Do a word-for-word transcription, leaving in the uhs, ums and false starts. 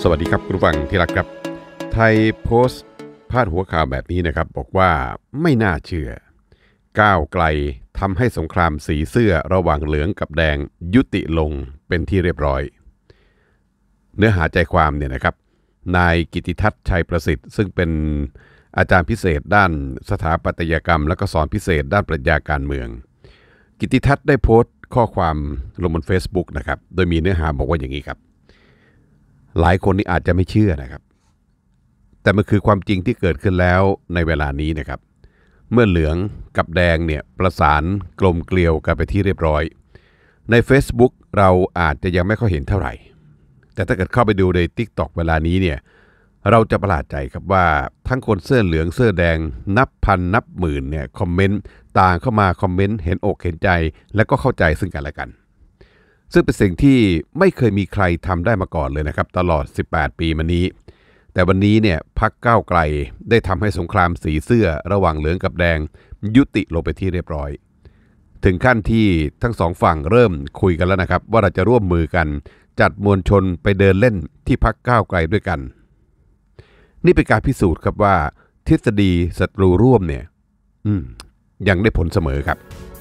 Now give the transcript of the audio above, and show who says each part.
Speaker 1: สวัสดีครับคุณผู้ฟังที่รักครับไทยโพสต์พาดหัวข่าวแบบนี้นะครับบอกว่าไม่น่าเชื่อก้าวไกลทำให้สงครามสีเสื้อระหว่างเหลืองกับแดงยุติลงเป็นที่เรียบร้อยเนื้อหาใจความเนี่ยนะครับนายกิติทัศน์ชัยประสิทธิ์ซึ่งเป็นอาจารย์พิเศษด้านสถาปัตยกรรมและก็สอนพิเศษด้านปรัชญาการเมืองกิติทัศน์ได้โพสต์ข้อความลงบน Facebook นะครับโดยมีเนื้อหาบอกว่าอย่างนี้ครับหลายคนนี่อาจจะไม่เชื่อนะครับแต่มันคือความจริงที่เกิดขึ้นแล้วในเวลานี้นะครับเมื่อเหลืองกับแดงเนี่ยประสานกลมเกลียวกันไปที่เรียบร้อยใน Facebook เราอาจจะยังไม่ค่อยเห็นเท่าไหร่แต่ถ้าเกิดเข้าไปดูใน TikTok เวลานี้เนี่ยเราจะประหลาดใจครับว่าทั้งคนเสื้อเหลืองเสื้อแดงนับพันนับหมื่นเนี่ยคอมเมนต์ต่างเข้ามาคอมเมนต์เห็นอกเห็นใจและก็เข้าใจซึ่งกันและกันซึ่งเป็นสิ่งที่ไม่เคยมีใครทำได้มาก่อนเลยนะครับตลอดสิบแปดปีมานี้แต่วันนี้เนี่ยพรรคก้าวไกลได้ทำให้สงครามสีเสื้อระหว่างเหลืองกับแดงยุติลงไปที่เรียบร้อยถึงขั้นที่ทั้งสองฝั่งเริ่มคุยกันแล้วนะครับว่าเราจะร่วมมือกันจัดมวลชนไปเดินเล่นที่พรรคก้าวไกลด้วยกันนี่เป็นการพิสูจน์ครับว่าทฤษฎีศัตรูร่วมเนี่ยอืมยังได้ผลเสมอครับ